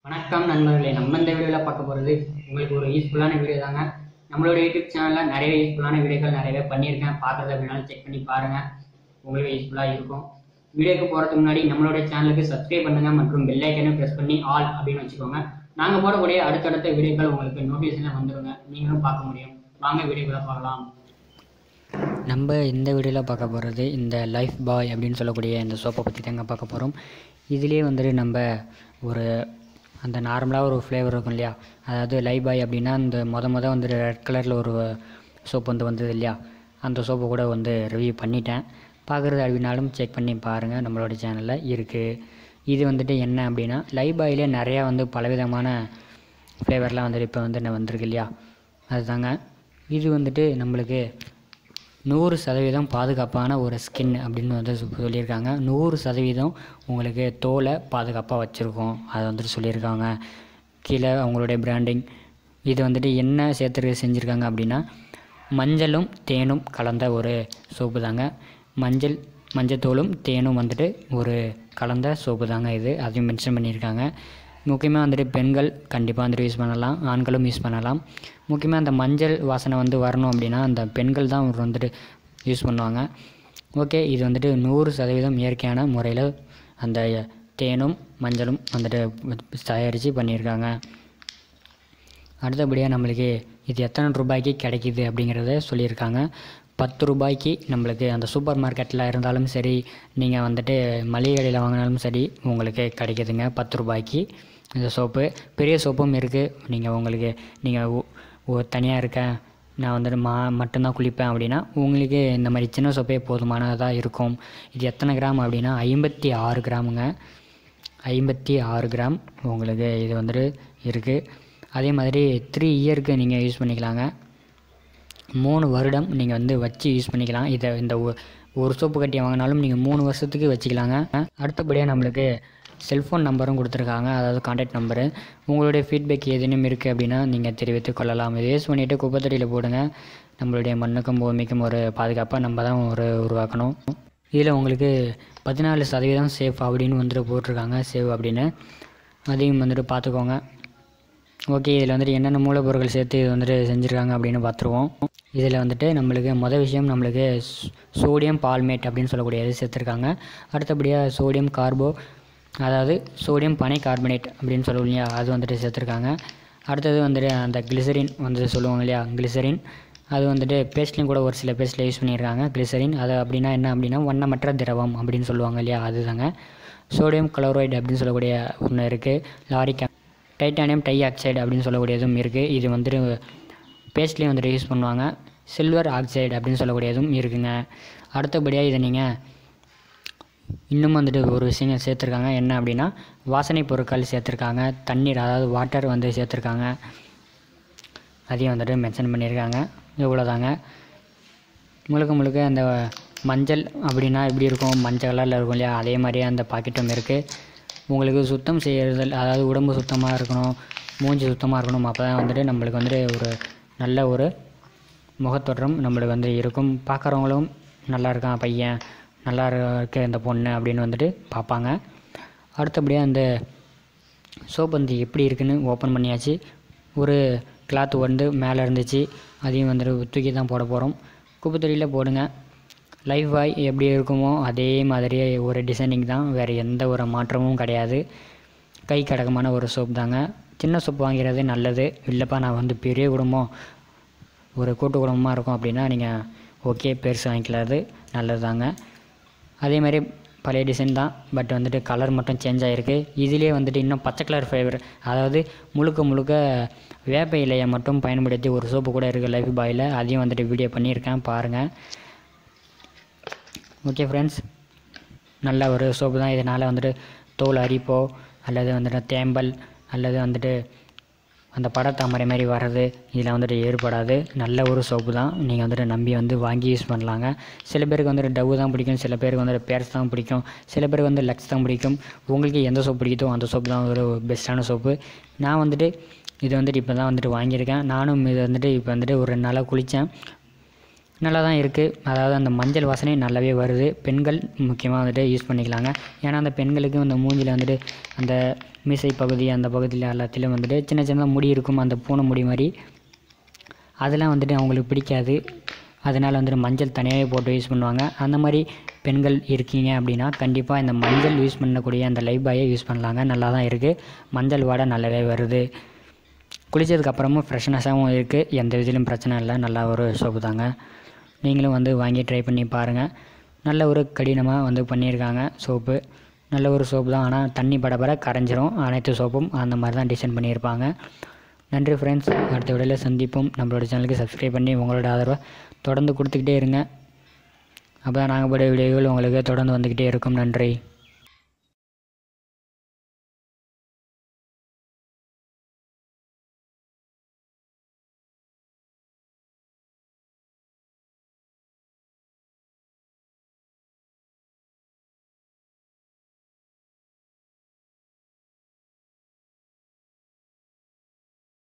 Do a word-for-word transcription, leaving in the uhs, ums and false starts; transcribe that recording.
வணக்கம் நண்பர்களே, நம்ம இந்த வீடியோவில் பார்க்க போகிறது உங்களுக்கு ஒரு யூஸ்ஃபுல்லான வீடியோ தாங்க. நம்மளோட யூடியூப் சேனலில் நிறைய யூஸ்ஃபுல்லான வீடியோக்கள் நிறையவே பண்ணியிருக்கேன். பார்க்குறது அப்படின்னாலும் செக் பண்ணி பாருங்கள், உங்களுக்கு யூஸ்ஃபுல்லாக இருக்கும். வீடியோக்கு போகிறதுக்கு முன்னாடி நம்மளோட சேனலுக்கு சப்ஸ்கிரைப் பண்ணுங்கள் மற்றும் பெல் ஐக்கனையும் ப்ரெஸ் பண்ணி ஆல் அப்படின்னு வச்சுக்கோங்க. நாங்கள் போடக்கூடிய அடுத்தடுத்த வீடியோக்கள் உங்களுக்கு நோட்டிஃபிகேஷனில் வந்துடுங்க, நீங்களும் பார்க்க முடியும். வாங்க வீடியோக்களை பார்க்கலாம். நம்ம இந்த வீடியோவில் பார்க்க போகிறது இந்த லைஃப் பாய் அப்படின்னு சொல்லக்கூடிய இந்த சோப்பை பற்றி தாங்க பார்க்க போகிறோம். இதுலேயே வந்துட்டு நம்ம ஒரு அந்த நார்மலாக ஒரு ஃப்ளேவர் இருக்கும் இல்லையா, அதாவது லைஃப் பாய் அப்படின்னா இந்த மொத மொதல் வந்துட்டு ரெட் கலரில் ஒரு சோப்பு வந்து வந்தது இல்லையா, அந்த சோப்பை கூட வந்து ரிவ்யூ பண்ணிட்டேன். பார்க்குறது அப்படின்னாலும் செக் பண்ணி பாருங்கள், நம்மளோட சேனலில் இருக்குது. இது வந்துட்டு என்ன அப்படின்னா லைஃப் பாயிலே நிறையா வந்து பலவிதமான ஃப்ளேவர்லாம் வந்துட்டு இப்போ வந்து வந்திருக்கு இல்லையா, அதுதாங்க. இது வந்துட்டு நம்மளுக்கு நூறு சதவீதம் பாதுகாப்பான ஒரு ஸ்கின் அப்படின்னு வந்து சொல்லியிருக்காங்க. நூறு சதவீதம் உங்களுக்கு தோலை பாதுகாப்பாக வச்சுருக்கோம், அதை வந்துட்டு சொல்லியிருக்காங்க. கீழே அவங்களுடைய பிராண்டிங். இது வந்துட்டு என்ன சேர்த்து செஞ்சுருக்காங்க அப்படின்னா மஞ்சளும் தேனும் கலந்த ஒரு சோப்பு தாங்க. மஞ்சள் மஞ்சத்தூளும் தேனும் வந்துட்டு ஒரு கலந்த சோப்பு தாங்க இது, அதையும் மென்ஷன் பண்ணியிருக்காங்க. முக்கியமாக வந்துட்டு பெண்கள் கண்டிப்பாக வந்துட்டு யூஸ் பண்ணலாம், ஆண்களும் யூஸ் பண்ணலாம். முக்கியமாக அந்த மஞ்சள் வாசனை வந்து வரணும் அப்படின்னா அந்த பெண்கள் தான் வந்துட்டு யூஸ் பண்ணுவாங்க. ஓகே, இது வந்துட்டு நூறு சதவீதம் இயற்கையான முறையில் அந்த தேனும் மஞ்சளும் வந்துட்டு தயாரித்து பண்ணியிருக்காங்க. அடுத்தபடியாக நம்மளுக்கு இது எத்தனை ரூபாய்க்கு கிடைக்கிது அப்படிங்கிறத சொல்லியிருக்காங்க. பத்து ரூபாய்க்கு நம்மளுக்கு அந்த சூப்பர் மார்க்கெட்டில் இருந்தாலும் சரி, நீங்கள் வந்துட்டு மளிகை கடையில் வாங்கினாலும் சரி உங்களுக்கு கிடைக்கிதுங்க பத்து ரூபாய்க்கு இந்த சோப்பு. பெரிய சோப்பும் இருக்குது. நீங்கள் உங்களுக்கு நீங்கள் தனியாக இருக்க நான் வந்துட்டு மா மட்டும்தான் குளிப்பேன் அப்படின்னா உங்களுக்கு இந்த மாதிரி சின்ன சோப்பே போதுமானதாக இருக்கும். இது எத்தனை கிராம் அப்படின்னா ஐம்பத்தி ஆறு கிராமுங்க. ஐம்பத்தி ஆறு கிராம் உங்களுக்கு இது வந்துட்டு இருக்குது. அதே மாதிரி த்ரீ இயருக்கு நீங்கள் யூஸ் பண்ணிக்கலாங்க. மூணு வருடம் நீங்கள் வந்து வச்சு யூஸ் பண்ணிக்கலாம். இதை இந்த ஒரு சோப்பு கட்டி வாங்கினாலும் நீங்கள் மூணு வருஷத்துக்கு வச்சுக்கலாங்க. அடுத்தபடியாக நம்மளுக்கு செல்ஃபோன் நம்பரும் கொடுத்துருக்காங்க, அதாவது கான்டாக்ட் நம்பரு. உங்களுடைய ஃபீட்பேக் ஏதேனும் இருக்குது அப்படின்னா நீங்கள் தெரிவித்து கொள்ளலாம். இதை யூஸ் பண்ணிவிட்டு குப்பைத்தொட்டியில் போடுங்க. நம்மளுடைய மண்ணுக்கும் பூமிக்கும் ஒரு பாதுகாப்பாக நம்ம தான் ஒரு உருவாக்கணும். இதில் உங்களுக்கு பதினாலு சதவீதம் சேஃப் அப்படின்னு வந்துட்டு போட்டிருக்காங்க, சேவ் அப்படின்னு. அதையும் வந்துட்டு பார்த்துக்கோங்க. ஓகே, இதில் வந்துட்டு என்னென்ன மூலப்பொருட்கள் சேர்த்து இது வந்துட்டு செஞ்சுருக்காங்க அப்படின்னு பார்த்துருவோம். இதில் வந்துட்டு நம்மளுக்கு மொதல் விஷயம் நம்மளுக்கு சோடியம் பால்மேட் அப்படின்னு சொல்லக்கூடியது சேர்த்துருக்காங்க. அடுத்தபடியாக சோடியம் கார்போ, அதாவது சோடியம் பனை கார்பனேட் அப்படின்னு சொல்லுவோம் இல்லையா, அது வந்துட்டு சேர்த்துருக்காங்க. அடுத்தது வந்துட்டு அந்த கிளிசரின் வந்துட்டு சொல்லுவாங்க இல்லையா, கிளிசரின். அது வந்துட்டு பேஸ்ட்லேயும் கூட ஒரு சில பேஸ்ட்டில் யூஸ் பண்ணியிருக்காங்க கிளிசரின். அது அப்படின்னா என்ன அப்படின்னா வண்ணமற்ற திரவம் அப்படின்னு சொல்லுவாங்க இல்லையா, அதுதாங்க. சோடியம் குளோரைடு அப்படின்னு சொல்லக்கூடிய ஒன்று இருக்குது. லாரிக் டைட்டானியம் டை ஆக்சைடு அப்படின்னு சொல்லக்கூடியதும் இருக்குது. இது வந்துட்டு பேஸ்ட்லேயும் வந்துட்டு யூஸ் பண்ணுவாங்க. சில்வர் ஆக்சைடு அப்படின்னு சொல்லக்கூடியதும் இருக்குங்க. அடுத்தபடியாக இதை நீங்கள் இன்னும் வந்துட்டு ஒரு விஷயம் சேர்த்துருக்காங்க, என்ன அப்படின்னா வாசனை பொருட்கள் சேர்த்துருக்காங்க. தண்ணீர், அதாவது வாட்டர் வந்து சேர்த்துருக்காங்க, அதையும் வந்துட்டு மென்ஷன் பண்ணியிருக்காங்க. இவ்வளோதாங்க. முழுக்க முழுக்க அந்த மஞ்சள் அப்படின்னா எப்படி இருக்கும், மஞ்சள் கலரில் இருக்கும் இல்லையா, அதே மாதிரியே அந்த பாக்கெட்டும் இருக்குது. உங்களுக்கு சுத்தம் செய்கிறது, அதாவது உடம்பு சுத்தமாக இருக்கணும், மூஞ்சி சுத்தமாக இருக்கணும், அப்போ தான் வந்துட்டு நம்மளுக்கு வந்துட்டு ஒரு நல்ல ஒரு முகத்தோற்றம் நம்மளுக்கு வந்து இருக்கும். பார்க்குறவங்களும் நல்லா இருக்கான் பையன், நல்லா இருக்க இந்த பொண்ணு அப்படின்னு வந்துட்டு பார்ப்பாங்க. அடுத்தபடியாக அந்த சோப் வந்து எப்படி இருக்குன்னு ஓப்பன் பண்ணியாச்சு. ஒரு கிளாத் வந்து மேலே இருந்துச்சு, அதையும் வந்துட்டு தூக்கி தான் போட போகிறோம். குப்பைத்தொட்டியில் போடுங்க. லைஃப் பாய் எப்படி இருக்குமோ அதே மாதிரியே ஒரு டிசைனிங் தான், வேறு எந்த ஒரு மாற்றமும் கிடையாது. கை கடகமான ஒரு சோப் தாங்க. சின்ன சோப்பு வாங்கிறது நல்லது. இல்லைப்பா நான் வந்து பெரிய குடும்பம், ஒரு கூட்டு குடும்பமாக இருக்கும் அப்படின்னா நீங்கள் ஓகே பெருசு வாங்கிக்கலாது, நல்லது தாங்க. அதே மாதிரி பழைய டிசைன் தான், பட் வந்துட்டு கலர் மட்டும் சேஞ்ச் ஆகிருக்கு. இதிலே வந்துட்டு இன்னும் பச்சை கலர் ஃபைபர், அதாவது முழுக்க முழுக்க வேப்ப இலையை மட்டும் பயன்படுத்தி ஒரு சோப்பு கூட இருக்குது லைஃப் பாயில். அதையும் வந்துட்டு வீடியோ பண்ணியிருக்கேன், பாருங்கள். ஓகே ஃப்ரெண்ட்ஸ், நல்ல ஒரு சோப்பு தான். இதனால் வந்துட்டு தோல் அரிப்போ அல்லது வந்துட்டு தேம்பல் அல்லது வந்துட்டு அந்த படத்தாமரை மாதிரி வர்றது இதில் வந்துட்டு ஏற்படாது. நல்ல ஒரு சோப்பு தான், நீங்கள் வந்துட்டு நம்பி வந்து வாங்கி யூஸ் பண்ணலாங்க. சில பேருக்கு வந்துட்டு டவ் தான் பிடிக்கும், சில பேருக்கு வந்துட்டு பேர்ஸ் தான் பிடிக்கும், சில பேருக்கு வந்து லக்ஸ் தான் பிடிக்கும். உங்களுக்கு எந்த சோப்பு பிடிக்குதோ அந்த சோப்பு தான் ஒரு பெஸ்ட்டான சோப்பு. நான் வந்துட்டு இது வந்துட்டு இப்போ தான் வந்துட்டு வாங்கியிருக்கேன். நானும் இது வந்துட்டு இப்போ வந்துட்டு ஒரு ரெண்டு நாளாக குளித்தேன். நல்லா தான் இருக்குது. அதாவது அந்த மஞ்சள் வாசனை நல்லாவே வருது. பெண்கள் முக்கியமாக வந்துட்டு யூஸ் பண்ணிக்கலாங்க. ஏன்னா அந்த பெண்களுக்கு அந்த மூஞ்சில் வந்துட்டு அந்த மீசை பகுதி அந்த பகுதியில் எல்லாத்திலும் வந்துட்டு சின்ன சின்னதாக முடி இருக்கும், அந்த பூனை முடி மாதிரி, அதெல்லாம் வந்துட்டு அவங்களுக்கு பிடிக்காது. அதனால் வந்துட்டு மஞ்சள் தனியாகவே போட்டு யூஸ் பண்ணுவாங்க. அந்த மாதிரி பெண்கள் இருக்கீங்க அப்படின்னா கண்டிப்பாக இந்த மஞ்சள் யூஸ் பண்ணக்கூடிய அந்த லைஃப் பாயை யூஸ் பண்ணலாங்க. நல்லா தான் இருக்குது. மஞ்சள் வாடை நல்லாவே வருது. குளித்ததுக்கப்புறமும் ஃப்ரெஷ்னஸாகவும் இருக்குது. எந்த விதத்திலும் பிரச்சனை இல்லை. நல்லா ஒரு சோப்பு தாங்க. நீங்களும் வந்து வாங்கி ட்ரை பண்ணி பாருங்கள். நல்ல ஒரு கடினமாக வந்து பண்ணியிருக்காங்க சோப்பு. நல்ல ஒரு சோப்பு தான். ஆனால் தண்ணி படபட கரைஞ்சிரும். அனைத்து சோப்பும் அந்த மாதிரி தான் டிசைன் பண்ணியிருப்பாங்க. நன்றி ஃப்ரெண்ட்ஸ். அடுத்த வீடியோவில் சந்திப்போம். நம்மளோட சேனலுக்கு சப்ஸ்கிரைப் பண்ணி உங்களோட ஆதரவை தொடர்ந்து கொடுத்துக்கிட்டே இருங்க. அப்போ தான் நாங்கள் போட வீடியோகள் உங்களுக்கு தொடர்ந்து வந்துக்கிட்டே இருக்கும். நன்றி.